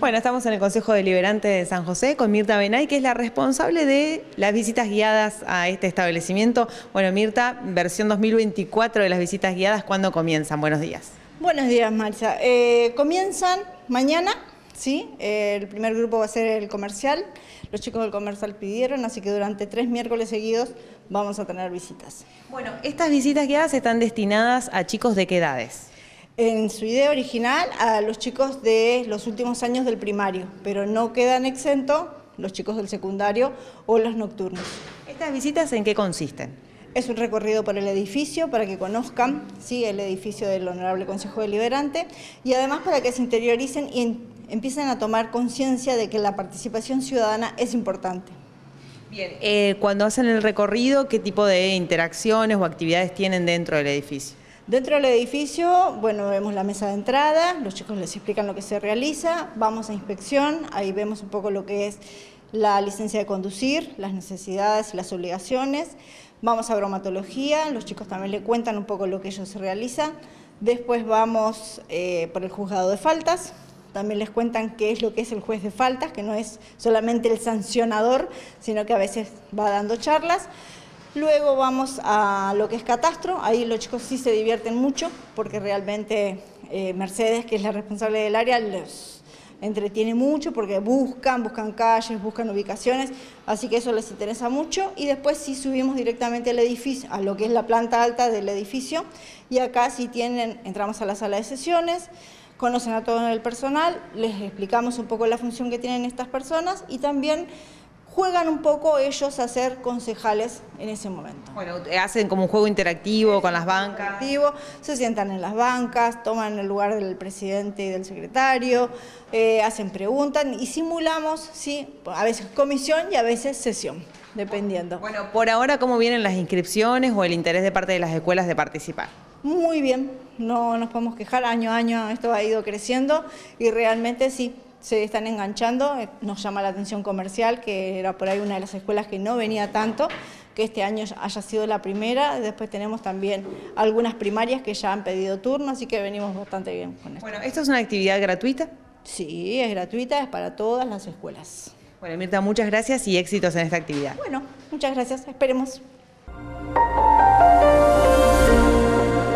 Bueno, estamos en el Consejo Deliberante de San José con Mirta Benay, que es la responsable de las visitas guiadas a este establecimiento. Bueno, Mirta, versión 2024 de las visitas guiadas, ¿cuándo comienzan? Buenos días. Buenos días, Marcia. Comienzan mañana, ¿sí? El primer grupo va a ser el comercial. Los chicos del comercial pidieron, así que durante 3 miércoles seguidos vamos a tener visitas. Bueno, estas visitas guiadas están destinadas a chicos ¿de qué edades? En su idea original, a los chicos de los últimos años del primario, pero no quedan exentos los chicos del secundario o los nocturnos. ¿Estas visitas en qué consisten? Es un recorrido por el edificio para que conozcan, ¿sí?, el edificio del Honorable Consejo Deliberante y además para que se interioricen y empiecen a tomar conciencia de que la participación ciudadana es importante. Bien, cuando hacen el recorrido, ¿qué tipo de interacciones o actividades tienen dentro del edificio? Dentro del edificio, bueno, vemos la mesa de entrada, los chicos les explican lo que se realiza, vamos a inspección, ahí vemos un poco lo que es la licencia de conducir, las necesidades y las obligaciones. Vamos a bromatología, los chicos también le cuentan un poco lo que ellos realizan. Después vamos por el juzgado de faltas, también les cuentan qué es lo que es el juez de faltas, que no es solamente el sancionador, sino que a veces va dando charlas. Luego vamos a lo que es catastro, ahí los chicos sí se divierten mucho, porque realmente Mercedes, que es la responsable del área, los entretiene mucho porque buscan calles, buscan ubicaciones, así que eso les interesa mucho. Y después sí subimos directamente al edificio, a lo que es la planta alta del edificio, y acá sí entramos a la sala de sesiones, conocen a todo el personal, les explicamos un poco la función que tienen estas personas y también juegan un poco ellos a ser concejales en ese momento. Bueno, hacen como un juego interactivo con las bancas. Se sientan en las bancas, toman el lugar del presidente y del secretario, hacen preguntas y simulamos, sí, a veces comisión y a veces sesión, dependiendo. Bueno, por ahora, ¿cómo vienen las inscripciones o el interés de parte de las escuelas de participar? Muy bien, no nos podemos quejar, año a año esto ha ido creciendo y realmente sí, se están enganchando. Nos llama la atención comercial, que era por ahí una de las escuelas que no venía tanto, que este año haya sido la primera. Después tenemos también algunas primarias que ya han pedido turno, así que venimos bastante bien con esto. Bueno, ¿esto es una actividad gratuita? Sí, es gratuita, es para todas las escuelas. Bueno, Mirta, muchas gracias y éxitos en esta actividad. Bueno, muchas gracias, esperemos.